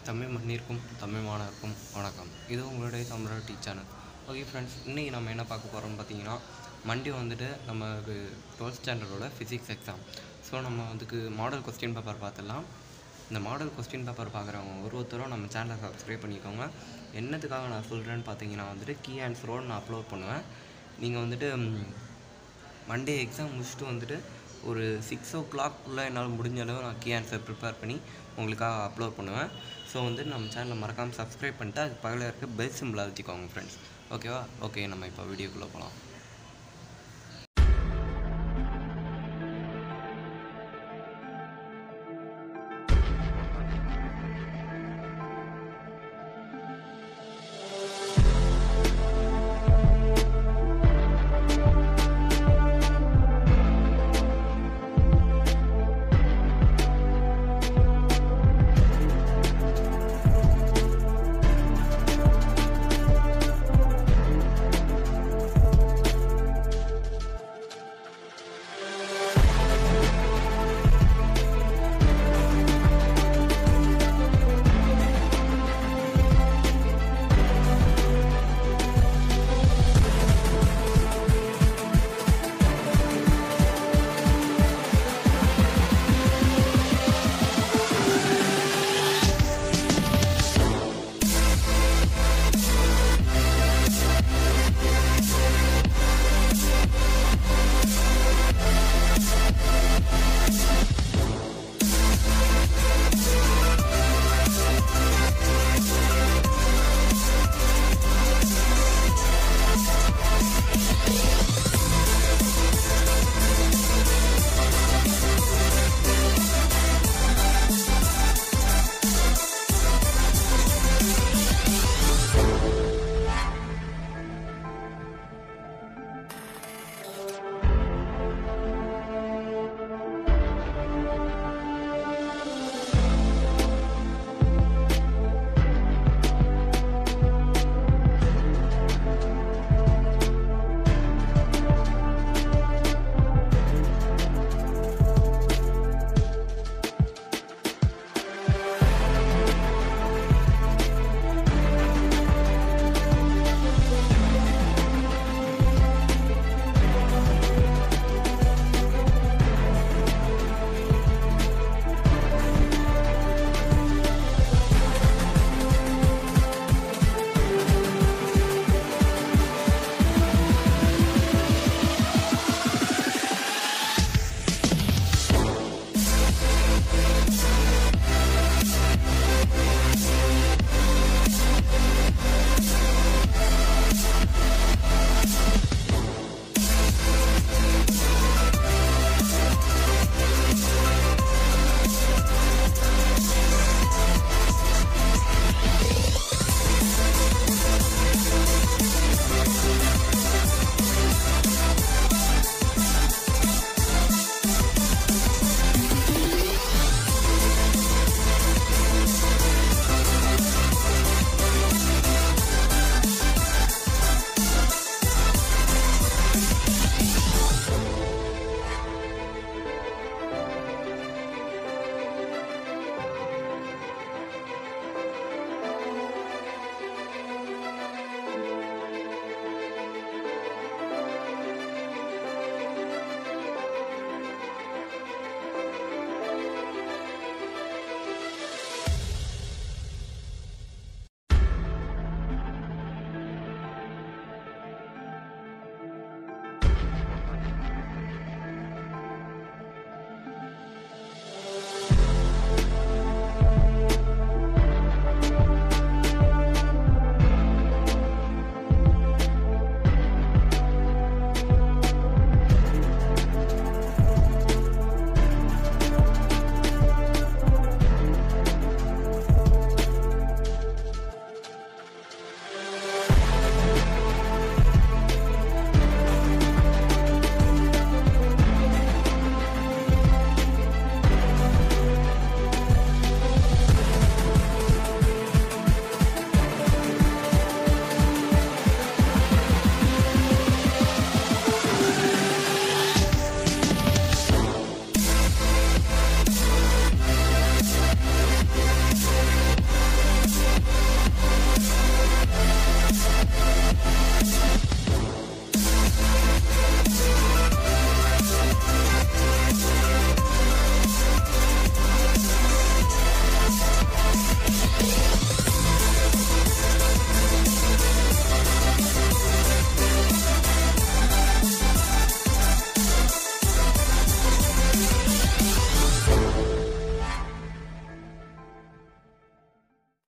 தமிழ் மண்ணிற்கும் தமிழ் மாணவருக்கும் வணக்கம். இது உங்களுடைய தமிழர் சேனல். ஓகே ஃப்ரெண்ட்ஸ், இன்றைக்கி நம்ம என்ன பார்க்க போகிறோம்னு பார்த்தீங்கன்னா, மண்டே வந்துட்டு நமக்கு 12th ஸ்டாண்டர்டோட ஃபிசிக்ஸ் எக்ஸாம். ஸோ நம்ம அதுக்கு மாடல் கொஸ்டின் பேப்பர் பார்த்துடலாம். இந்த மாடல் கொஸ்டின் பேப்பர் பார்க்குறவங்க ஒருத்தரும் நம்ம சேனலை சப்ஸ்கிரைப் பண்ணிக்கோங்க. என்னத்துக்காக நான் சொல்கிறேன்னு பார்த்தீங்கன்னா வந்துட்டு கீ ஆன்சரோடு நான் அப்லோட் பண்ணுவேன். நீங்கள் வந்துட்டு மண்டே எக்ஸாம் முடிச்சுட்டு வந்துட்டு ஒரு 6 o'clock என்னால் முடிஞ்ச அளவு நான் கீ ஆன்சர் ப்ரிப்பேர் பண்ணி உங்களுக்காக அப்லோட் பண்ணுவேன். ஸோ வந்து நம்ம சேனலை மறக்காமல் சப்ஸ்கிரைப் பண்ணிட்டு அதுக்கு பக்கத்தில் இருக்க பெல் சிம்பிள் அழுத்திக்கோங்க ஃப்ரெண்ட்ஸ். ஓகேவா? ஓகே, நம்ம இப்போ வீடியோக்குள்ளே போகலாம்.